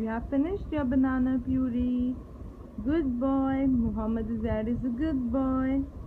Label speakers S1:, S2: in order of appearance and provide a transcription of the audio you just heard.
S1: You have finished your banana puree. Good boy. Muhammad Azad is a good boy.